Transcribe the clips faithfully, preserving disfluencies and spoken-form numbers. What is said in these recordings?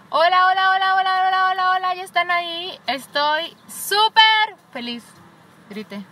Hola, hola, hola, hola, hola, hola, hola, ya están ahí. Estoy súper feliz. Grite.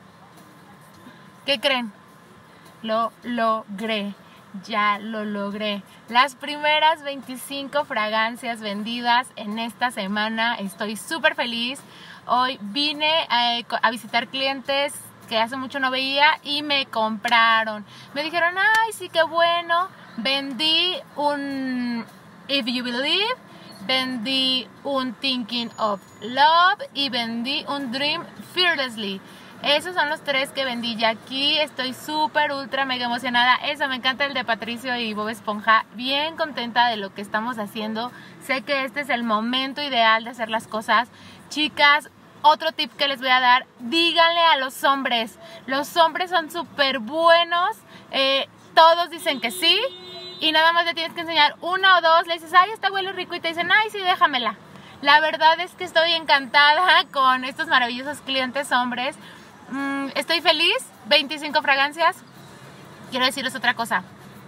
¿Qué creen? Lo logré. Ya lo logré. Las primeras veinticinco fragancias vendidas en esta semana. Estoy súper feliz. Hoy vine a, a visitar clientes que hace mucho no veía y me compraron. Me dijeron, ay, sí, qué bueno. Vendí un If You Believe, vendí un Thinking of Love y vendí un Dream Fearlessly. Esos son los tres que vendí ya aquí. Estoy súper, ultra, mega emocionada. Eso, me encanta el de Patricio y Bob Esponja. Bien contenta de lo que estamos haciendo. Sé que este es el momento ideal de hacer las cosas. Chicas, otro tip que les voy a dar. Díganle a los hombres. Los hombres son súper buenos. Eh, todos dicen que sí. Y nada más le tienes que enseñar una o dos. Le dices, ay, esta huele rico. Y te dicen, ay, sí, déjamela. La verdad es que estoy encantada con estos maravillosos clientes hombres. Mm, estoy feliz, veinticinco fragancias. Quiero decirles otra cosa.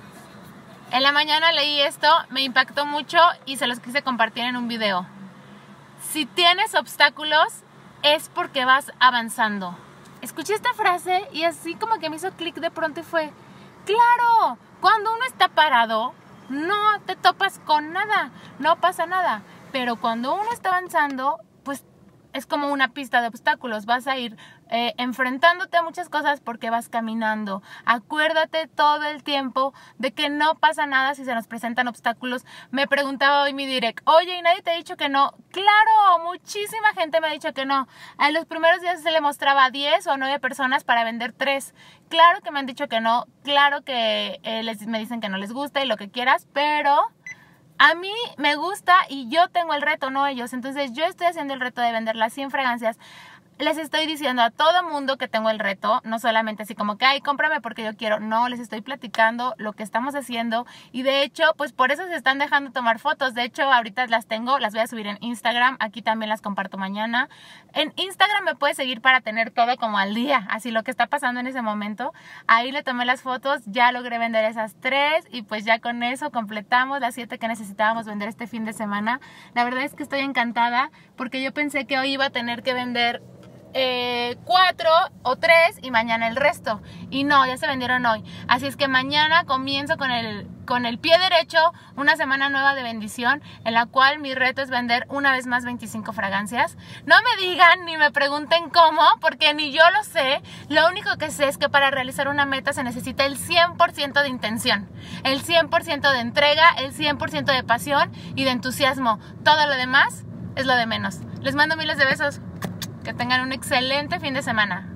En la mañana leí esto, me impactó mucho y se los quise compartir en un video. Si tienes obstáculos, es porque vas avanzando. Escuché esta frase y así como que me hizo clic de pronto y fue, claro, cuando uno está parado, no te topas con nada, no pasa nada. Pero cuando uno está avanzando, pues es como una pista de obstáculos. Vas a ir eh, enfrentándote a muchas cosas porque vas caminando. Acuérdate todo el tiempo de que no pasa nada si se nos presentan obstáculos. Me preguntaba hoy mi direct, oye, ¿y nadie te ha dicho que no? Claro, muchísima gente me ha dicho que no. En los primeros días se le mostraba a diez o nueve personas para vender tres. Claro que me han dicho que no. Claro que eh, les, me dicen que no les gusta y lo que quieras, pero a mí me gusta y yo tengo el reto, no ellos. Entonces yo estoy haciendo el reto de vender las cien fragancias. Les estoy diciendo a todo mundo que tengo el reto, no solamente así como que, ay, cómprame porque yo quiero. No, les estoy platicando lo que estamos haciendo y de hecho, pues por eso se están dejando tomar fotos. De hecho, ahorita las tengo, las voy a subir en Instagram. Aquí también las comparto mañana. En Instagram me puedes seguir para tener todo como al día, así lo que está pasando en ese momento. Ahí le tomé las fotos, ya logré vender esas tres y pues ya con eso completamos las siete que necesitábamos vender este fin de semana. La verdad es que estoy encantada porque yo pensé que hoy iba a tener que vender Eh, cuatro o tres y mañana el resto y no, ya se vendieron hoy, así es que mañana comienzo con el, con el pie derecho una semana nueva de bendición en la cual mi reto es vender una vez más veinticinco fragancias. No me digan ni me pregunten cómo porque ni yo lo sé. Lo único que sé es que para realizar una meta se necesita el cien por ciento de intención, el cien por ciento de entrega, el cien por ciento de pasión y de entusiasmo. Todo lo demás es lo de menos. Les mando miles de besos. Que tengan un excelente fin de semana.